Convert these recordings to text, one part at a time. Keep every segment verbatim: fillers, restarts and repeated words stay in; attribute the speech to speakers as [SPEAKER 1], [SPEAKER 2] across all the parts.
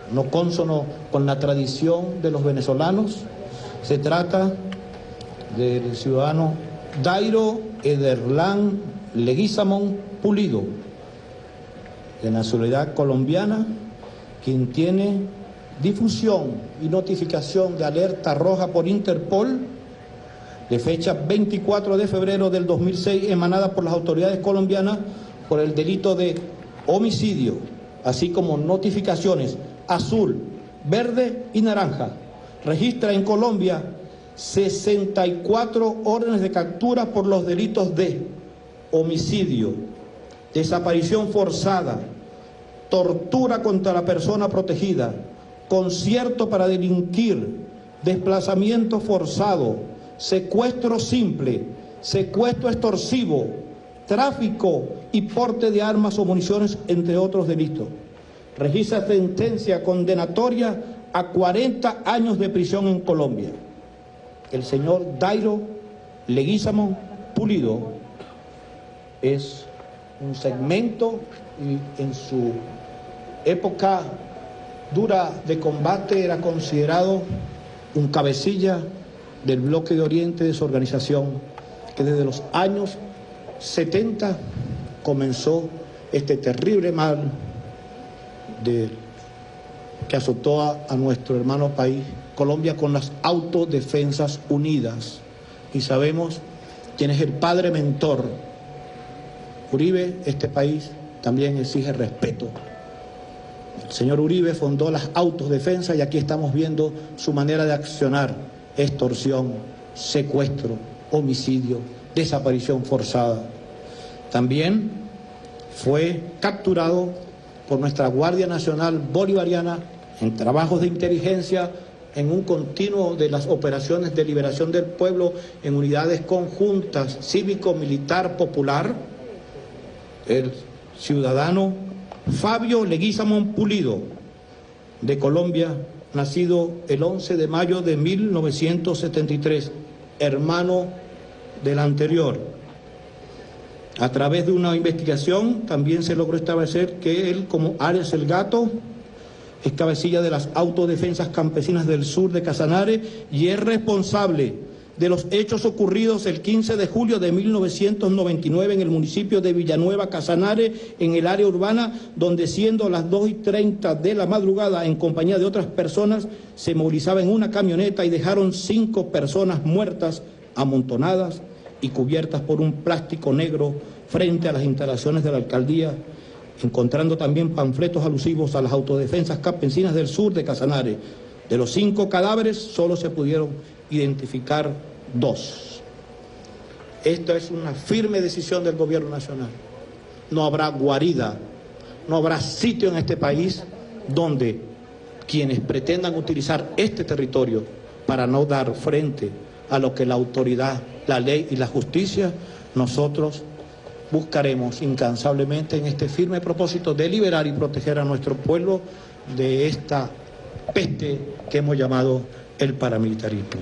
[SPEAKER 1] no cónsono con la tradición de los venezolanos. Se trata del ciudadano Dairo Ederlán Leguizamón Pulido, de nacionalidad colombiana, quien tiene difusión y notificación de alerta roja por Interpol de fecha veinticuatro de febrero del dos mil seis, emanada por las autoridades colombianas por el delito de homicidio, así como notificaciones azul, verde y naranja. Registra en Colombia sesenta y cuatro órdenes de captura por los delitos de homicidio, desaparición forzada, tortura contra la persona protegida, concierto para delinquir, desplazamiento forzado, secuestro simple, secuestro extorsivo, tráfico y porte de armas o municiones, entre otros delitos. Registra sentencia condenatoria a cuarenta años de prisión en Colombia. El señor Dairo Leguizamón Pulido es un segmento y en su época dura de combate era considerado un cabecilla del Bloque de Oriente de su organización, que desde los años setenta comenzó este terrible mal de, que azotó a, a nuestro hermano país, Colombia, con las Autodefensas Unidas. Y sabemos quién es el padre mentor. Uribe, este país también exige respeto. El señor Uribe fundó las autodefensas y aquí estamos viendo su manera de accionar: extorsión, secuestro, homicidio, desaparición forzada. También fue capturado por nuestra Guardia Nacional Bolivariana en trabajos de inteligencia, en un continuo de las operaciones de liberación del pueblo en unidades conjuntas cívico-militar popular, el ciudadano Fabio Leguizamón Pulido, de Colombia, nacido el once de mayo de mil novecientos setenta y tres, hermano del anterior. A través de una investigación también se logró establecer que él, como Arias el Gato, es cabecilla de las autodefensas campesinas del sur de Casanare y es responsable de los hechos ocurridos el quince de julio de mil novecientos noventa y nueve en el municipio de Villanueva, Casanare, en el área urbana, donde siendo las dos y treinta de la madrugada, en compañía de otras personas, se movilizaba en una camioneta y dejaron cinco personas muertas, amontonadas y cubiertas por un plástico negro frente a las instalaciones de la alcaldía, encontrando también panfletos alusivos a las autodefensas campesinas del sur de Casanare. De los cinco cadáveres solo se pudieron identificar dos. Esta es una firme decisión del gobierno nacional. No habrá guarida, no habrá sitio en este país donde quienes pretendan utilizar este territorio para no dar frente a lo que la autoridad, la ley y la justicia, nosotros buscaremos incansablemente en este firme propósito de liberar y proteger a nuestro pueblo de esta peste que hemos llamado el paramilitarismo.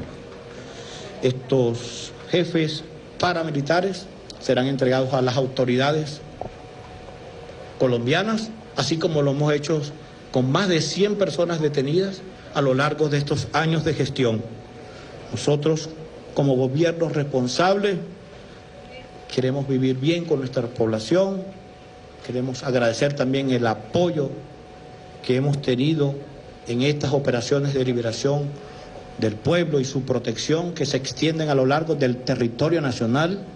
[SPEAKER 1] Estos jefes paramilitares serán entregados a las autoridades colombianas, así como lo hemos hecho con más de cien personas detenidas a lo largo de estos años de gestión. Nosotros, como gobierno responsable, queremos vivir bien con nuestra población, queremos agradecer también el apoyo que hemos tenido en estas operaciones de liberación del pueblo y su protección que se extienden a lo largo del territorio nacional.